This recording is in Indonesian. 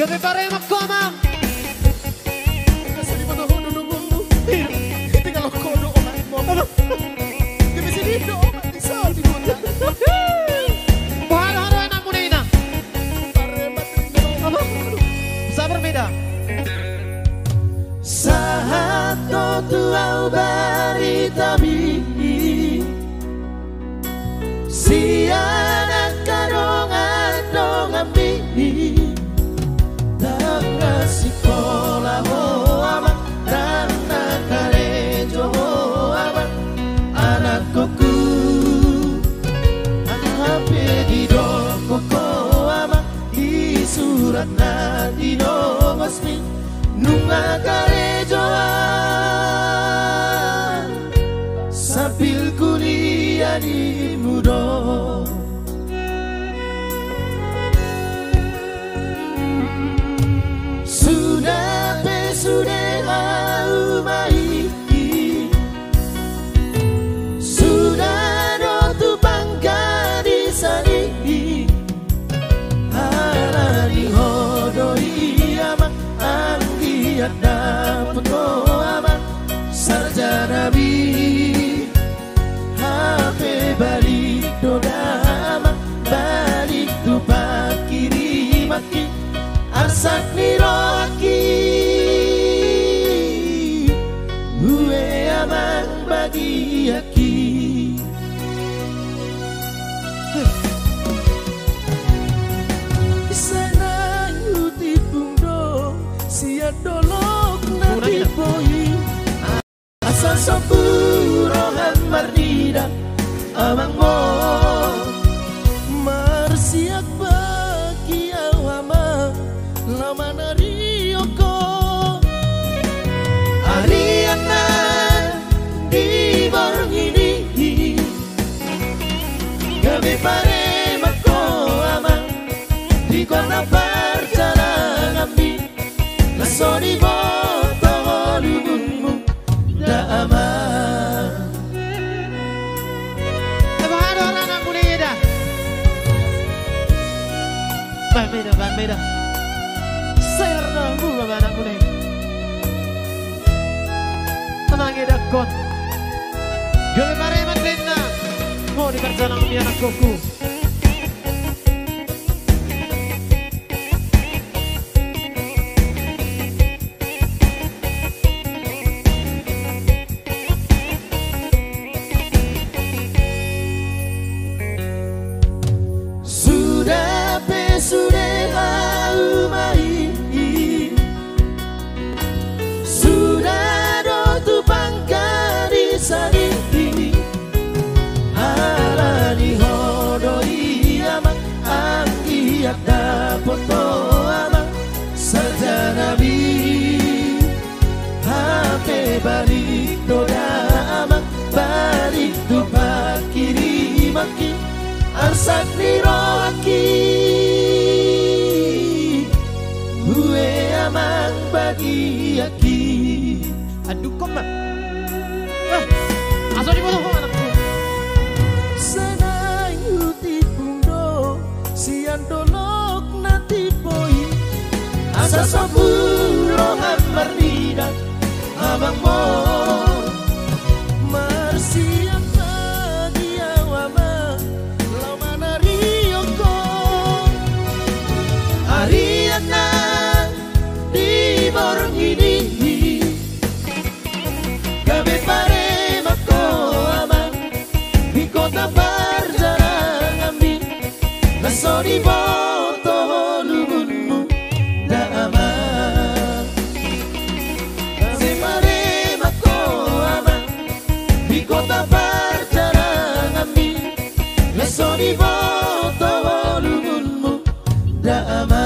Gabi pare magkomang. Kasi di ba ako nunungungo? Tinggal ako doon mo. Di ba sini doon? Isa, di mo na. Bahal-haluan ang muna ina. Pare matindong. Sabar beda. Saat kau tahu berita ini, si anak kadongan ini, dengan sekolah amat dan nakarejo amat anak kuku, HP di doko amat di surat nanti nongosmi. Nunga karejoan sambil kuliah di mudo sudah umai sudah dotu bangga di sani ala di hodoi amak dapat amat sarjana bi HP balik dodama balik tu pakiri maki arsak niroaki gue amang bagi aki sana yuti pungdo sia dolok nanti boy asal sopurohan mardida amang mo marsiak bagi awama lama narioko Ariana di barang ini gabi pare mako amang di kota perjalanan mi Soni boto lugunmu da aman. Bahal orang ang muna ina. Ban beda. Sayar na buwa ba anak muna ina. Tanang ida kon. Gabi pare matrin na. Mo di kerja lang mi anak kuku. Dapat amat sarjana bi HP balik doda amat balik tu pakiri maki arsak niroaki gue amang bagi aki Aduh kok mah. Asal di bawah anakku. Sana yuti pundo sian dolok nati boy asa sopurohan mardida abang mo marsiak bagi awama lama narioko Ariana di borong ini gabi pare mako amang di kota perjalanan mi Soni boto lugunmu da aman. Semare mako aman di kota perjalanan mi Soni boto lugunmu da aman.